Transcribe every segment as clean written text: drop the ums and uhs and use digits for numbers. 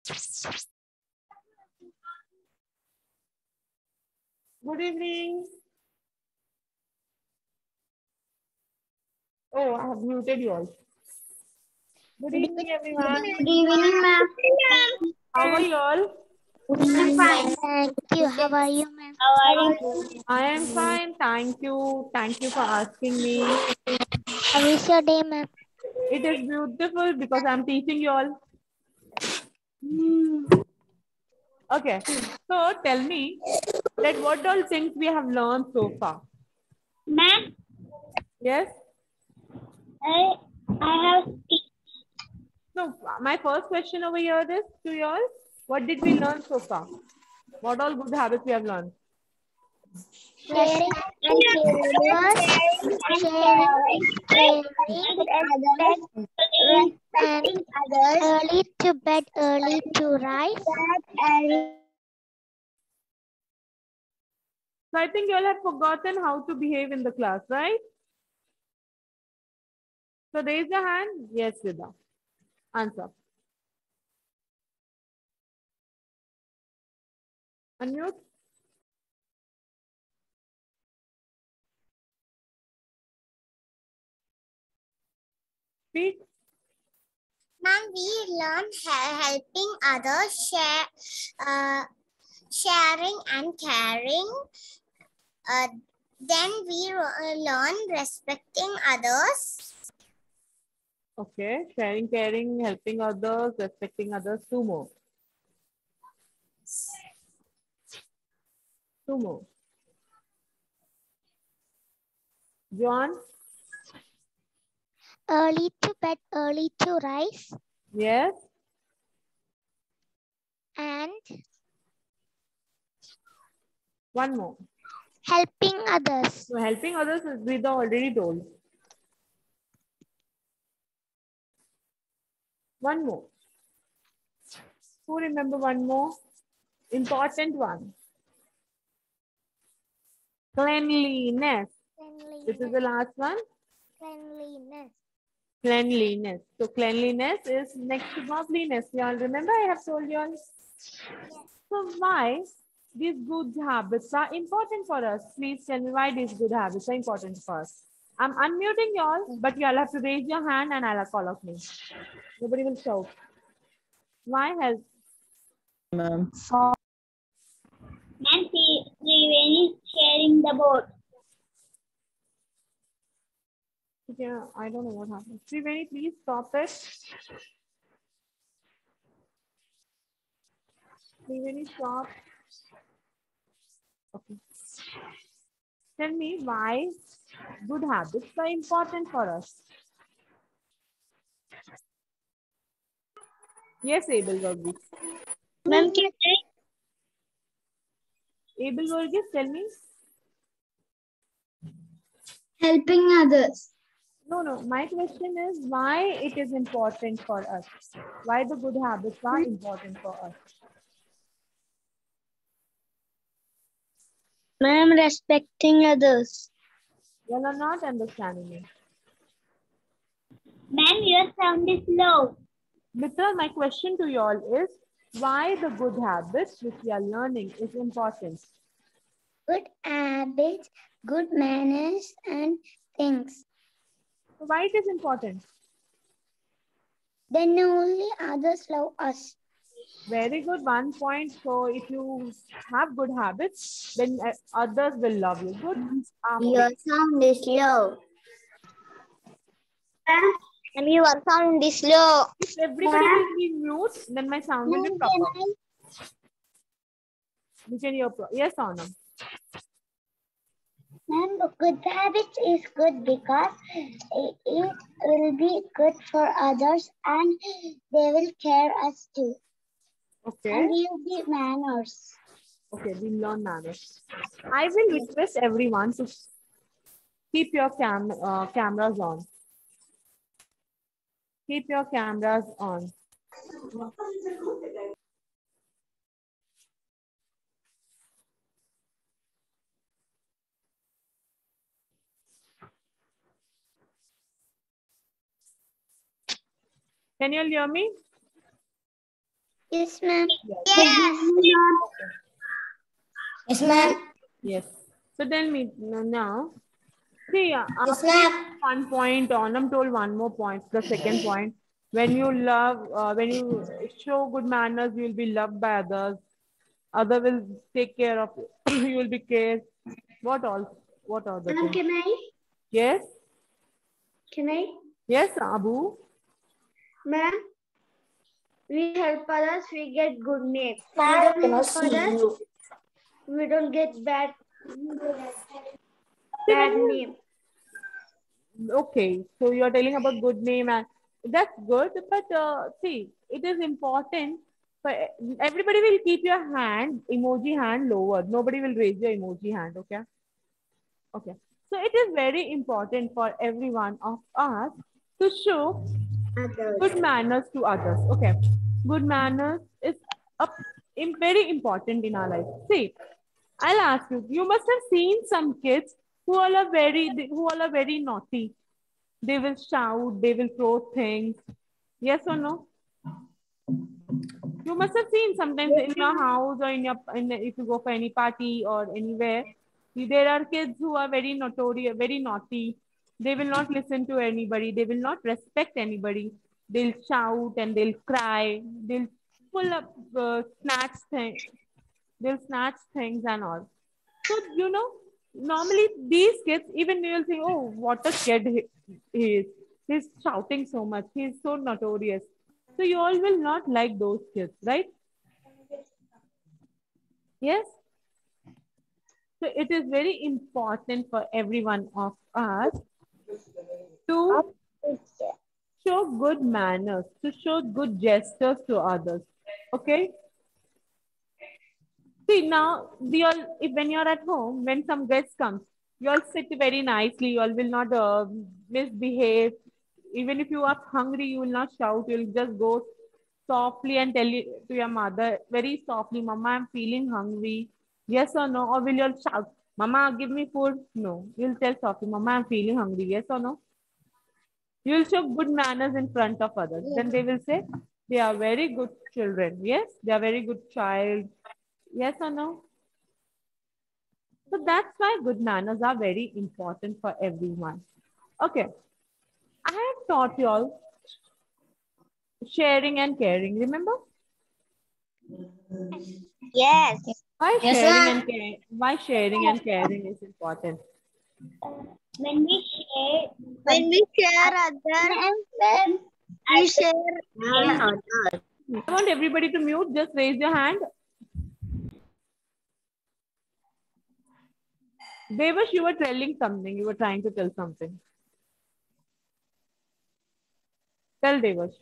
Good evening. Oh, I have muted you all. Good evening, everyone. Good evening, ma'am. How are you all? I'm fine. Thank you. How are you, ma'am? How are you? I am fine. Thank you. Thank you for asking me. How is your day, ma'am? It is beautiful because I'm teaching you all. Okay. So tell me that what all things we have learned so far. Ma'am, Yes? I have So my first question over here is to you all. What did we learn so far? What all good habits we have learned? sharing and caring and early to bed, early to rise. So I think you all have forgotten how to behave in the class, right? So raise your hand. Yes, Vida. Answer. Unmute. Speak. Ma'am, we learn helping others, sharing and caring. Then we learn respecting others. Okay. Sharing, caring, helping others, respecting others. Two more. Two more. John. Early to bed, early to rise. Yes. And One more. helping others. So helping others is Vida already told. One more. Who remember one more? Important one. Cleanliness. This is the last one. Cleanliness. Cleanliness. So cleanliness is next to godliness. You all remember I have told you all. So why these good habits are important for us? Please tell me why these good habits are important for us. I'm unmuting you all, but you all have to raise your hand and I'll call of me. Nobody will shout. Why help? Ma'am. Ma'am, Triveni is sharing the board. Yeah, I don't know what happened. Triveni, please stop it. Triveni, stop. Okay. Tell me why good habits are important for us. Yes, Abel Varghese. Ma'am, Abel Varghese, tell me. helping others. No. My question is why it is important for us. Why the good habits are important for us. Ma'am, respecting others. You all are not understanding me. Ma'am, your sound is low. Mitra, my question to you all is why the good habits which we are learning is important. Good habits, good manners, and things. So why it is important? Then only others love us. Very good, 1 point. So if you have good habits, then others will love you. Good. Your sound is low. Ma'am, your sound is low. If everybody will be mute, then my sound will be proper. You can hear. Yes, Anam. Ma'am, good habits is good because it will be good for others and they will care us too. Okay. And we will be manners. Okay, we learn manners. I will request everyone to keep your cameras on. Keep your cameras on. Can you all hear me? Yes, ma'am. Yes. Yes, ma'am. Yes. So tell me now. See, Yes, ma'am. one point, Onam told one more point. The second point, when you love, when you show good manners, you will be loved by others. Other will take care of you. You will be cared. What all? What other things? Can I? Yes. Can I? Yes, Abu. Ma'am, we help others, we get good name. We don't help others, we don't get bad name. Okay, so you're telling about good name, and that's good. But see, it is important. For everybody will keep your hand, emoji hand lower. Nobody will raise your emoji hand. Okay. Okay. So it is very important for everyone of us to show good manners to others. Okay. Good manners is very important in our life. See, I'll ask you. You must have seen some kids who all are very naughty. They will shout. They will throw things. Yes or no? You must have seen sometimes in your house or if you go for any party or anywhere, there are kids who are very notorious, very naughty. They will not listen to anybody. They will not respect anybody. They'll shout and they'll cry. They'll pull up, snatch things. They'll snatch things and all. So, normally these kids, even you will think, oh, what a kid he is. He's shouting so much. He's so notorious. So you all will not like those kids, right? Yes. So it is very important for everyone of us to show good manners, to show good gestures to others. Okay. See now, when you're at home, when some guest comes, you all sit very nicely. You all will not misbehave. Even if you are hungry, you will not shout. You will just go softly and tell to your mother very softly, "Mama, I'm feeling hungry." Yes or no? Or will you all shout, "Mama, give me food"? No. You'll tell softly, "Mama, I'm feeling hungry." Yes or no? You will show good manners in front of others. Then they will say, they are very good children. Yes, they are very good child. Yes or no? So that's why good manners are very important for everyone. Okay. I have taught you all sharing and caring. Remember? Yes. Why Yes, sharing ma'am. and caring? Why sharing and caring is important? When we share others, we share others. I want everybody to mute. Just raise your hand. Devash, you were telling something. You were trying to tell something. Tell Devash.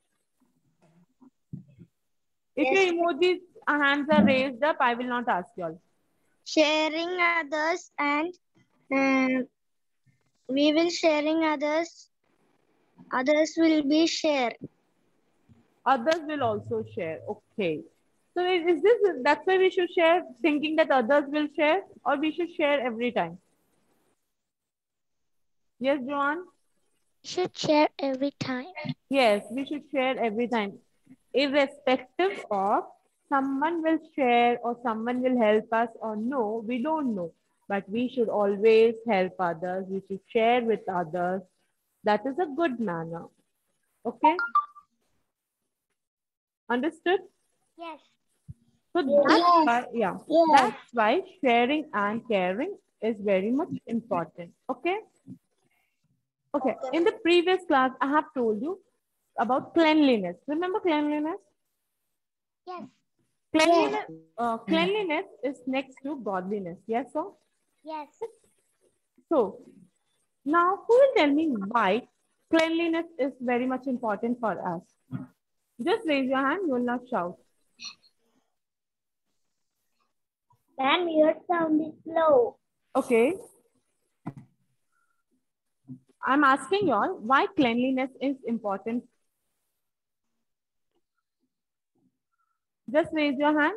If Yes. your emojis hands are raised up, I will not ask you all. Sharing others and we will sharing others. Others will be share. Others will also share. Okay. So is this, that's why we should share, thinking that others will share, or we should share every time? Yes, Joanne? Should share every time. Yes, we should share every time. Irrespective of someone will share or someone will help us or no, we don't know. But we should always help others. We should share with others. That is a good manner. Okay? Understood? Yes. So that's why, yeah, that's why sharing and caring is very much important. Okay? Okay. In the previous class, I have told you about cleanliness. Remember cleanliness? Yes. Cleanliness, cleanliness is next to godliness. Yes, sir? Yes. So now who will tell me why cleanliness is very much important for us? Just raise your hand, you will not shout. Ma'am, your sound is low. Okay. I'm asking you all why cleanliness is important. Just raise your hand.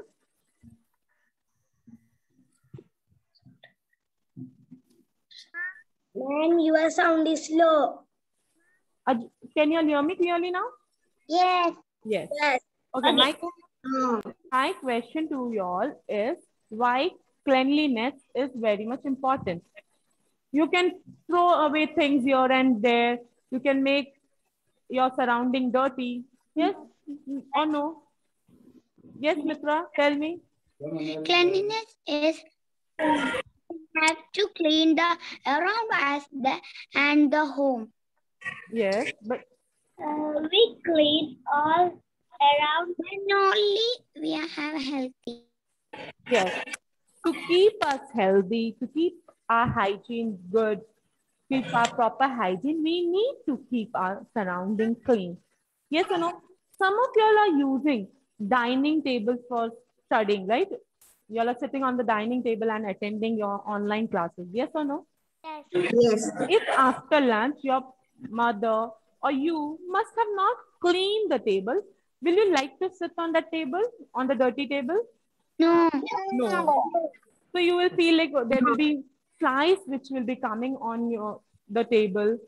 Ma'am, your sound is low. Can you all hear me clearly now? Yes. Yes. Yes. Okay, Okay. My question to you all is why cleanliness is very much important. You can throw away things here and there. You can make your surrounding dirty. Yes or no? Yes, Mitra, tell me. Cleanliness is have to clean the around us and the home. Yes, but We clean all around and only we have healthy. yes, to keep us healthy, to keep our hygiene good, keep our proper hygiene, we need to keep our surroundings clean. Yes or no? Some of y'all are using dining tables for studying, right? Y'all are sitting on the dining table and attending your online classes. Yes or no? Yes. If after lunch your mother or you must have not cleaned the table, will you like to sit on that table, on the dirty table? No. No. So you will feel like there will be flies which will be coming on the table.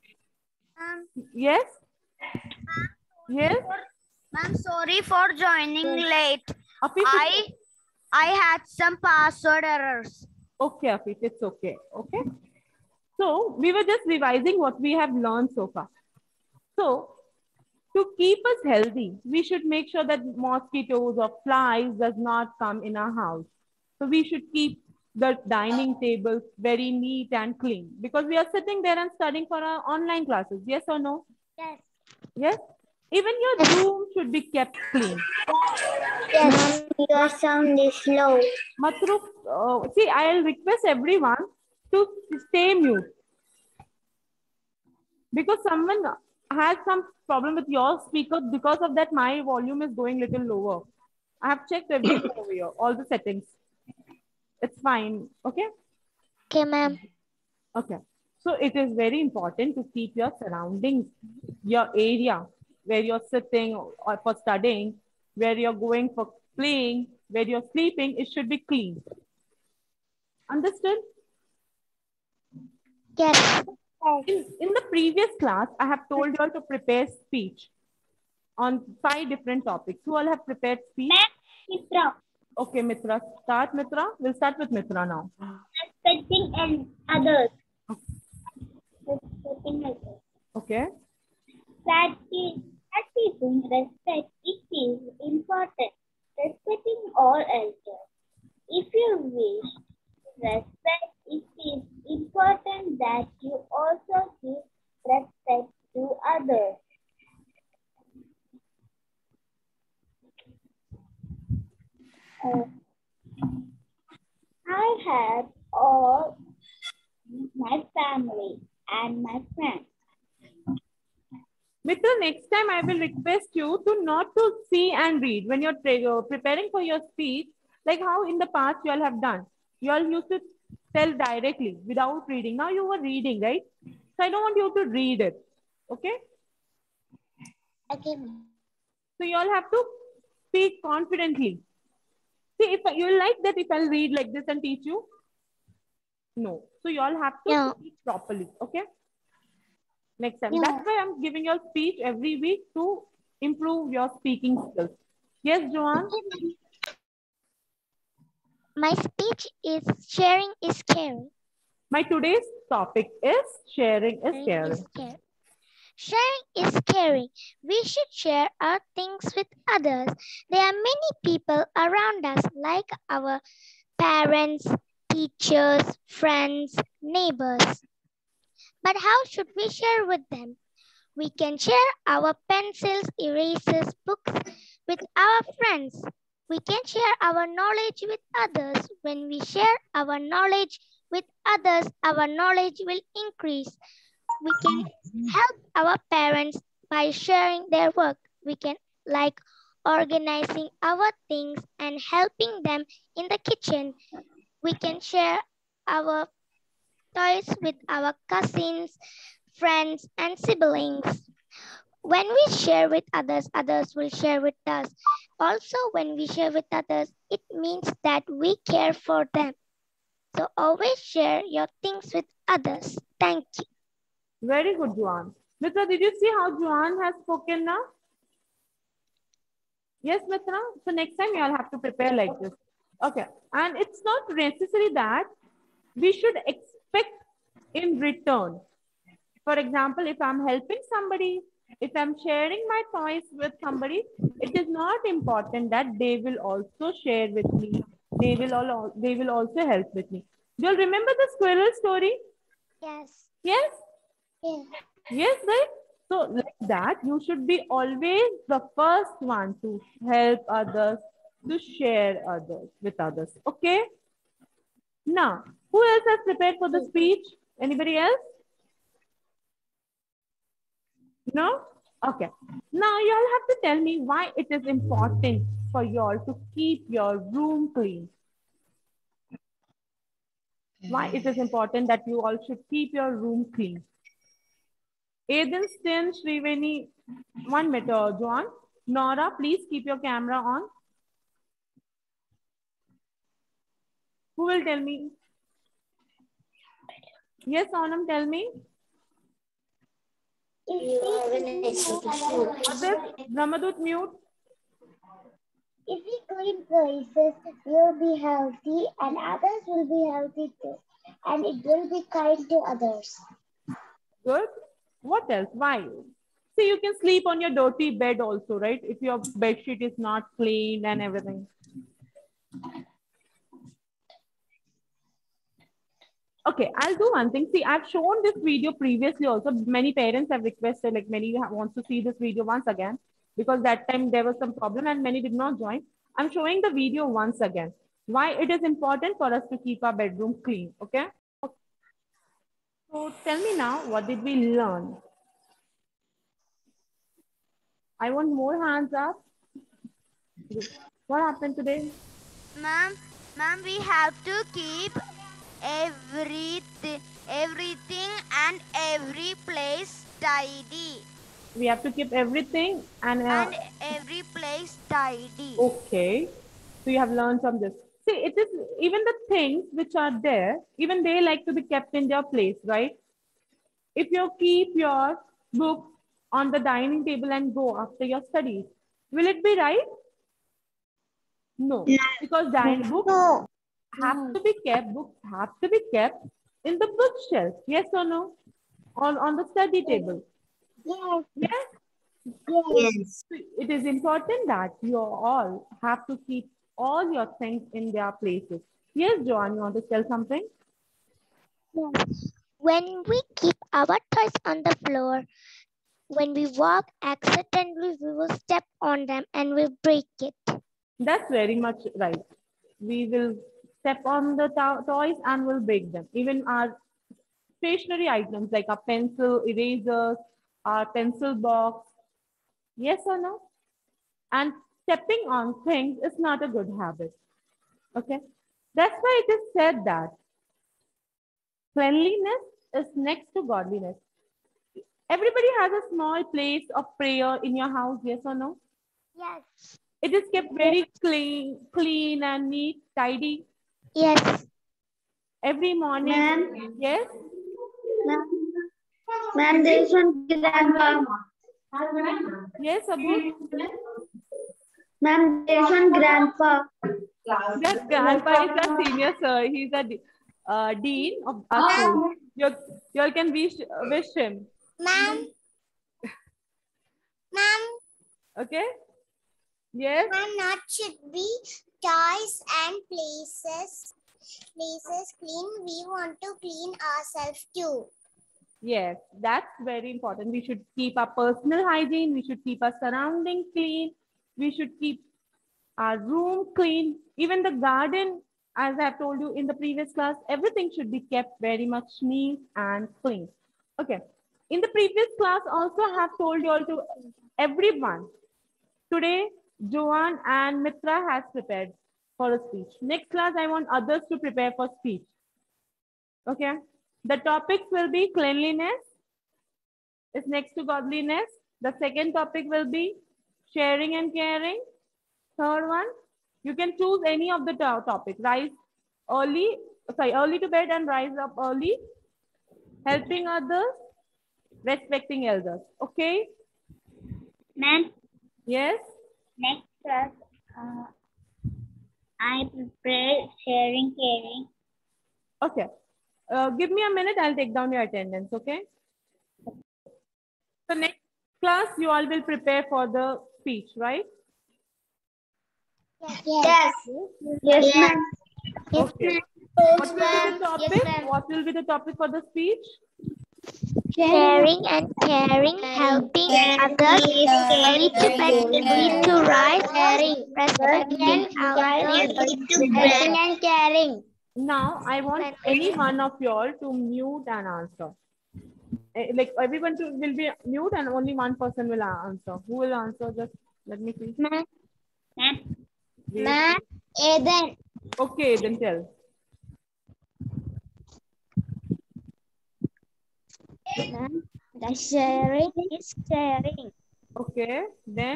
Yes? Yes? I'm sorry for joining late. Afif, I had some password errors. okay, Afif, it's okay. Okay. So we were just revising what we have learned so far. So to keep us healthy, we should make sure that mosquitoes or flies does not come in our house. So we should keep the dining table very neat and clean because we are sitting there and studying for our online classes. Yes or no? Yes. Yes. Even your room should be kept clean. Yes. Your sound is low. Matru, see, I'll request everyone to stay mute because someone has some problem with your speaker. Because of that, my volume is going little lower. I have checked everything over here, all the settings. It's fine. Okay. Okay, ma'am. Okay. So it is very important to keep your surroundings, your area where you're sitting or for studying, where you're going for playing, where you're sleeping, it should be clean. Understood? Yes. In the previous class, I have told you all to prepare speech on 5 different topics. Who all have prepared speech? Mitra. Okay, Mitra. Start, Mitra. We'll start with Mitra now. Respecting and others. Respecting others. Okay. Practicing respect, it is important. Respecting all elders. If you wish respect, it is important that you also give respect to others. I have all my family and my friends. Mitra, next time I will request you to not to see and read when you're preparing for your speech, like how in the past you all have done. You all used to tell directly without reading. Now you were reading, right? So I don't want you to read it. Okay? Okay. So you all have to speak confidently. See, if you like that, if I'll read like this and teach you, no. So you all have to speak properly. Okay? Next time. That's why I'm giving you a speech every week to improve your speaking skills. Yes, Joanne? My speech is sharing is caring. My today's topic is sharing is caring. Sharing is caring. We should share our things with others. There are many people around us like our parents, teachers, friends, neighbors. But how should we share with them? We can share our pencils, erasers, books with our friends. We can share our knowledge with others. When we share our knowledge with others, our knowledge will increase. We can help our parents by sharing their work. We can like organizing our things and helping them in the kitchen. We can share our toys with our cousins, friends, and siblings. When we share with others, others will share with us. Also, when we share with others, it means that we care for them. So always share your things with others. Thank you. Very good, Joanne. Mitra, did you see how Joanne has spoken now? Yes, Mitra? So next time you all have to prepare like this. Okay. And it's not necessary that we should expect in return. For example, if I'm helping somebody, if I'm sharing my toys with somebody, it is not important that they will also share with me. They will also help with me. Do you remember the squirrel story? Yes. Yes? Yes. Yes, right? So like that, you should be always the first one to help others, to share others with others. Okay? Now, who else has prepared for the speech? Anybody else? No? Okay. Now you all have to tell me why it is important for you all to keep your room clean. Why it is important that you all should keep your room clean. Aiden, Stin, Shriveni, 1 minute, Joan. Nora, please keep your camera on. Who will tell me? Yes, Onam, tell me. Ramadut, mute. If we clean places, we'll be healthy and others will be healthy too. And it will be kind to others. Good. What else? Why? See, you can sleep on your dirty bed also, right? If your bed sheet is not clean and everything. Okay, I'll do one thing. See, I've shown this video previously also. Many parents have requested, like many wants to see this video once again, because that time there was some problem and many did not join. I'm showing the video once again. Why it is important for us to keep our bedroom clean, okay? So tell me now, what did we learn? I want more hands up. What happened today? Ma'am, we have to keep everything and every place tidy. We have to keep everything and every place tidy. Okay. So you have learned from this. See, it is even the things which are there, even they like to be kept in their place, right? If you keep your books on the dining table and go after your studies, will it be right? No, because dining books have to be kept, books have to be kept in the bookshelf. Yes or no? On the study table. Yes. Yes? Yes. It is important that you all have to keep all your things in their places. Yes, Joanne, you want to tell something? Yes. When we keep our toys on the floor, when we walk accidentally, we will step on them and we break it. That's very much right. We will step on the toys and will break them. Even our stationary items like a pencil, erasers, our pencil box. Yes or no? And stepping on things is not a good habit. Okay? That's why it is said that cleanliness is next to godliness. Everybody has a small place of prayer in your house, yes or no? Yes. It is kept very clean and neat, tidy. Yes. Every morning. Yes? Ma'am, there is one grandpa. Yes, Abu? Ma'am, there is one grandpa. That grandpa is a senior, sir. He's a dean of our school. You all can wish him. Ma'am. Ma'am. Okay? Yes? Ma'am, not should be toys and places clean. We want to clean ourselves too. Yes, that's very important. We should keep our personal hygiene. We should keep our surroundings clean. We should keep our room clean. Even the garden, as I've told you in the previous class, everything should be kept very much neat and clean. Okay. In the previous class, also I have told you all to everyone. Today, Joanne and Mitra has prepared for a speech. Next class, I want others to prepare for speech. Okay. The topics will be cleanliness is next to godliness. The second topic will be sharing and caring. Third one, you can choose any of the topic. Rise early, early to bed and rise up early. Helping others, respecting elders. Okay? Ma'am. Yes? Next I prefer sharing, caring. Okay. Give me a minute. I'll take down your attendance. Okay. So next class, you all will prepare for the speech, right? Yes. Yes, ma'am. Okay. What will be the topic? What will be the topic for the speech? Sharing and caring, helping others, early to bed, early to rise, respecting others, Sharing and caring. Now, I want any one of you all to mute and answer. Like everyone will be mute and only one person will answer. Who will answer? Just let me see. Wait. Eden. Okay, then tell. The sharing is caring. Okay, then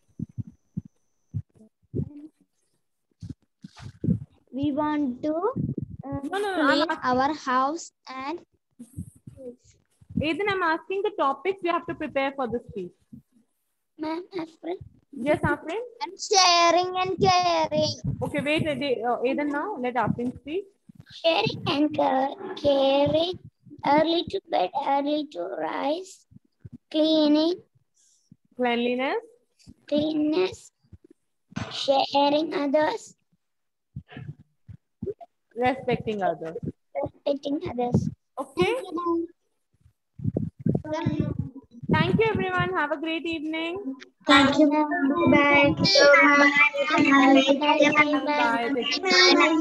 We want to I'm clean our house and Aiden, I'm asking the topics you have to prepare for the speech. Ma'am, Yes, Afrin? and sharing and caring. Okay, wait, Aiden now. Let Afrin speak. sharing and caring, early to bed, early to rise, cleanness, sharing others, Respecting others. respecting others. Okay. Thank you, everyone. Have a great evening. Thank you. Bye. Bye. Take care. Bye.